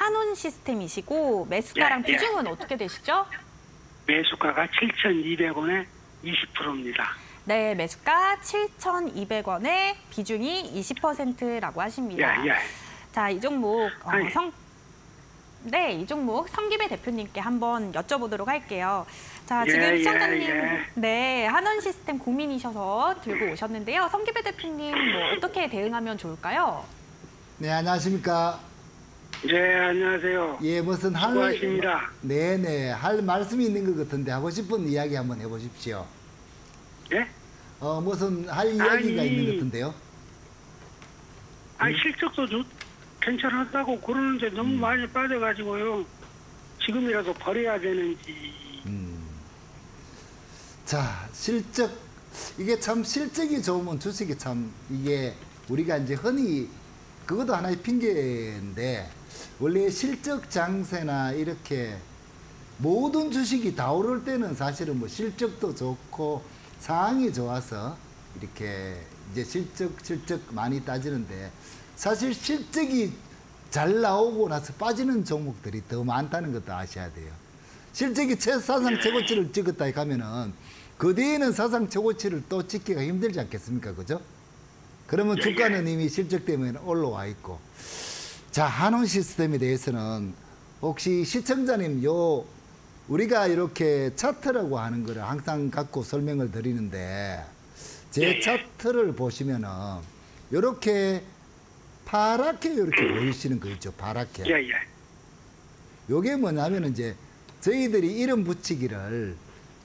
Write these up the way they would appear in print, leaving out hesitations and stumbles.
한운 시스템이시고 매수가랑 비중은 어떻게 되시죠? 매수가가 7,200원에 20%입니다. 네, 매수가 7,200원에 비중이 20%라고 하십니다. 자, 이 종목 이 종목 성기배 대표님께 한번 여쭤보도록 할게요. 자, 지금 시청자님 네, 한원 시스템 고민이셔서 들고 오셨는데요. 성기배 대표님 뭐 어떻게 대응하면 좋을까요? 네, 안녕하십니까? 네, 안녕하세요. 예, 무슨 수고하십니다. 네네, 할 말씀이 있는 것 같은데 하고 싶은 이야기 한번 해보십시오. 예? 무슨 할 이야기가 있는 것 같은데요? 아니, 실적도 괜찮았다고 그러는데 너무 많이 빠져가지고요. 지금이라도 버려야 되는지. 자, 실적, 이게 참 실적이 좋으면 주식이 참 이게 우리가 이제 흔히 그것도 하나의 핑계인데 원래 실적 장세나 이렇게 모든 주식이 다 오를 때는 사실은 뭐 실적도 좋고 상황이 좋아서 이렇게 이제 실적 많이 따지는데 사실 실적이 잘 나오고 나서 빠지는 종목들이 더 많다는 것도 아셔야 돼요. 실적이 사상 최고치를 찍었다 하면은 그 뒤에는 사상 최고치를 또 찍기가 힘들지 않겠습니까? 그죠? 그러면 주가는 이미 실적 때문에 올라와 있고. 자, 한원 시스템에 대해서는 혹시 시청자님 우리가 이렇게 차트라고 하는 거를 항상 갖고 설명을 드리는데 제 차트를 보시면은 이렇게 파랗게 이렇게 보이시는 거 있죠. 파랗게. 요게 뭐냐면 이제 저희들이 이름 붙이기를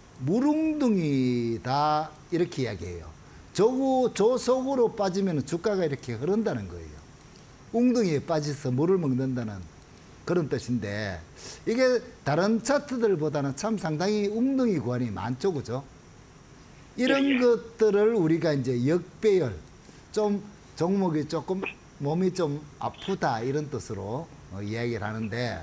물웅둥이다 이렇게 이야기해요. 저 속으로 빠지면 주가가 이렇게 흐른다는 거예요. 웅둥이에 빠져서 물을 먹는다는 그런 뜻인데 이게 다른 차트들보다는 참 상당히 웅둥이 구간이 많죠. 그죠? 이런 것들을 우리가 이제 역배열, 좀 종목이 조금 몸이 좀 아프다 이런 뜻으로 이야기를 하는데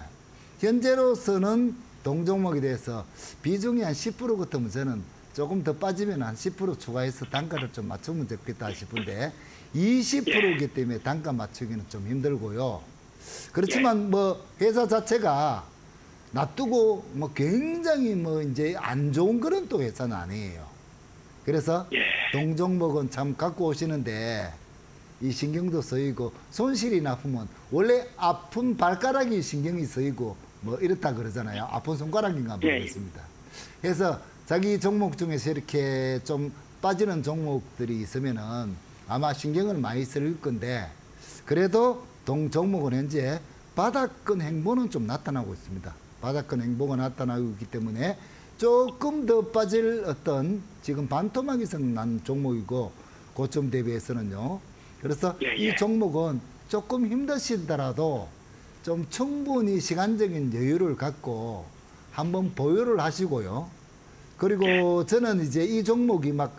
현재로서는 동종목에 대해서 비중이 한 10% 같으면 저는 조금 더 빠지면 한 10% 추가해서 단가를 좀 맞추면 좋겠다 싶은데 20%이기 때문에 단가 맞추기는 좀 힘들고요. 그렇지만 뭐 회사 자체가 놔두고 뭐 굉장히 뭐 이제 안 좋은 그런 또 회사는 아니에요. 그래서 동종목은 참 갖고 오시는데 이 신경도 쓰이고 손실이 나쁘면 원래 아픈 발가락이 신경이 쓰이고 뭐 이렇다 그러잖아요. 아픈 손가락인가 모르겠습니다. 그래서 자기 종목 중에서 이렇게 좀 빠지는 종목들이 있으면은 아마 신경을 많이 쓸 건데 그래도 종목은 현재 바닥권 행보는 좀 나타나고 있습니다. 바닥권 행보가 나타나고 있기 때문에 조금 더 빠질 어떤 지금 반토막이성 난 종목이고 고점 대비해서는요. 그래서 이 종목은 조금 힘드시더라도 좀 충분히 시간적인 여유를 갖고 한번 보유를 하시고요. 그리고 저는 이제 이 종목이 막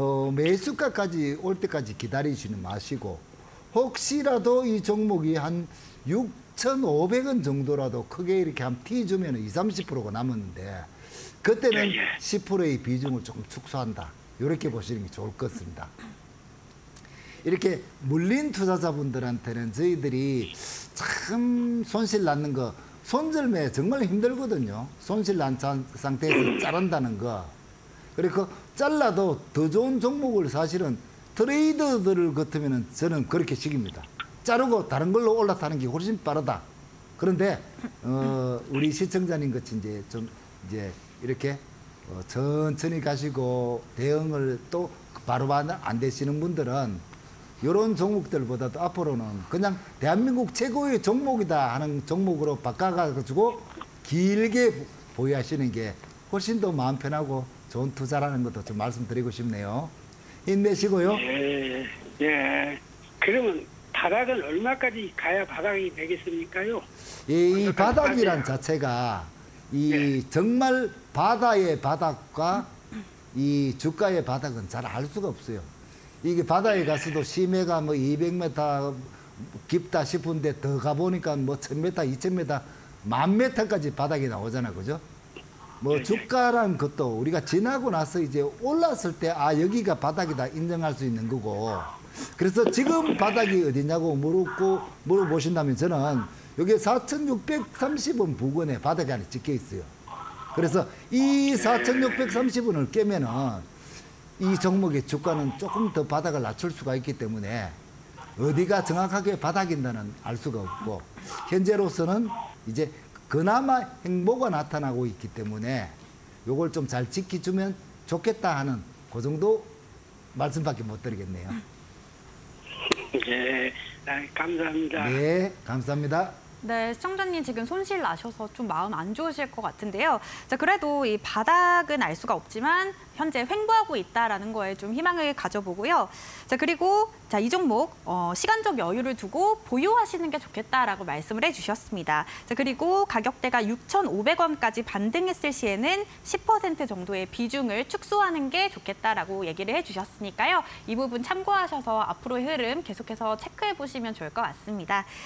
매수가까지 올 때까지 기다리시는 마시고 혹시라도 이 종목이 한 6,500원 정도라도 크게 이렇게 한 티 주면 20~30%가 남았는데 그때는 10%의 비중을 조금 축소한다. 이렇게 보시는 게 좋을 것 같습니다. 이렇게 물린 투자자분들한테는 저희들이 참 손실 났는 거 손절매 정말 힘들거든요. 손실 난 상태에서 자른다는 거. 그리고 잘라도 더 좋은 종목을 사실은 트레이더들 같으면 저는 그렇게 식입니다. 자르고 다른 걸로 올라타는 게 훨씬 빠르다. 그런데 우리 시청자님 같이 이제 좀 이제 이렇게 천천히 가시고 대응을 또 바로 안 되시는 분들은 이런 종목들보다도 앞으로는 그냥 대한민국 최고의 종목이다 하는 종목으로 바꿔가지고 길게 보유하시는 게 훨씬 더 마음 편하고 좋은 투자라는 것도 좀 말씀드리고 싶네요. 힘내시고요. 그러면 바닥은 얼마까지 가야 바닥이 되겠습니까요? 이 바닥이란 자체가 정말 바다의 바닥과 이 주가의 바닥은 잘 알 수가 없어요. 이게 바다에 가서도 심해가 뭐 200m 깊다 싶은데 더 가보니까 뭐 1000m, 2000m, 10,000m까지 바닥이 나오잖아. 그죠? 뭐 주가라는 것도 우리가 지나고 나서 이제 올랐을 때 여기가 바닥이다 인정할 수 있는 거고 그래서 지금 바닥이 어디냐고 물어보신다면 저는 이게 4,630원 부근에 바닥 안에 찍혀 있어요. 그래서 이 4,630원을 깨면은 이 종목의 주가는 조금 더 바닥을 낮출 수가 있기 때문에 어디가 정확하게 바닥인다는 알 수가 없고 현재로서는 이제 그나마 행보가 나타나고 있기 때문에 요걸 좀 잘 지켜주면 좋겠다 하는 그 정도 말씀밖에 못 드리겠네요. 네, 감사합니다. 네, 감사합니다. 네, 시청자님 지금 손실 나셔서 좀 마음 안 좋으실 것 같은데요. 자, 그래도 이 바닥은 알 수가 없지만 현재 횡보하고 있다라는 거에 좀 희망을 가져보고요. 자, 그리고 자, 이 종목 시간적 여유를 두고 보유하시는 게 좋겠다라고 말씀을 해주셨습니다. 자, 그리고 가격대가 6,500원까지 반등했을 시에는 10% 정도의 비중을 축소하는 게 좋겠다라고 얘기를 해주셨으니까요. 이 부분 참고하셔서 앞으로의 흐름 계속해서 체크해 보시면 좋을 것 같습니다.